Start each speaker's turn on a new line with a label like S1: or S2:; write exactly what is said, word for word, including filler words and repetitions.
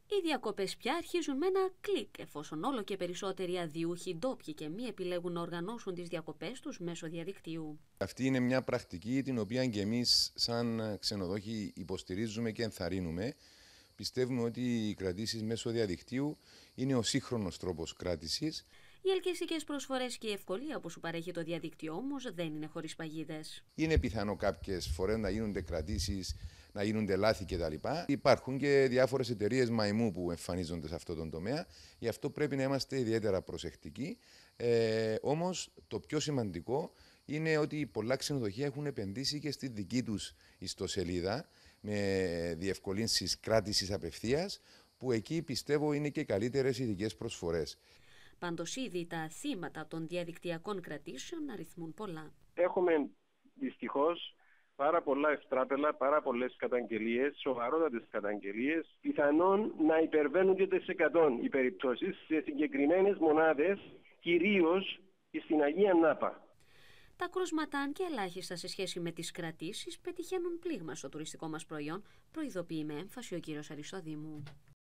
S1: Οι διακοπές πια αρχίζουν με ένα κλικ, εφόσον όλο και περισσότεροι αδιούχοι ντόπιοι και μη επιλέγουν να οργανώσουν τις διακοπές τους μέσω διαδικτύου.
S2: Αυτή είναι μια πρακτική την οποία και εμείς σαν ξενοδόχοι υποστηρίζουμε και ενθαρρύνουμε. Πιστεύουμε ότι οι κρατήσεις μέσω διαδικτύου είναι ο σύγχρονος τρόπος κράτησης.
S1: Οι ελκυστικές προσφορές και η ευκολία που σου παρέχει το διαδίκτυο όμως δεν είναι χωρίς παγίδες.
S2: Είναι πιθανό κάποιες φορές να γίνονται κρατήσεις, να γίνονται λάθη κτλ. Υπάρχουν και διάφορες εταιρείες μαϊμού που εμφανίζονται σε αυτό τον τομέα. Γι' αυτό πρέπει να είμαστε ιδιαίτερα προσεκτικοί. Ε, όμως το πιο σημαντικό είναι ότι πολλά ξενοδοχεία έχουν επενδύσει και στη δική τους ιστοσελίδα με διευκολύνσεις κράτησης απευθείας, που εκεί πιστεύω είναι και καλύτερες ειδικές προσφορές.
S1: Πάντως ήδη τα θύματα των διαδικτυακών κρατήσεων αριθμούν πολλά.
S3: Έχουμε δυστυχώς πάρα πολλά ευτράπελα, πάρα πολλές καταγγελίες, σοβαρότατες καταγγελίες, πιθανόν να υπερβαίνουν και τις εκατό οι περιπτώσεις σε συγκεκριμένες μονάδες, κυρίως στην Αγία Νάπα.
S1: Τα κρούσματα, αν και ελάχιστα σε σχέση με τις κρατήσεις, πετυχαίνουν πλήγμα στο τουριστικό μας προϊόν, προειδοποιεί με έμφαση ο κύριος Αριστοδήμου.